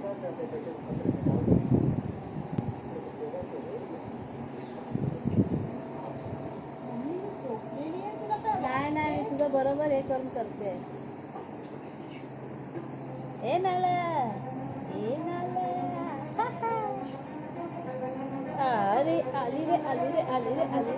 नाही नाही तुझं बरोबर हे करून करते. ए नाला अरे आली रे आली रे आली रे आली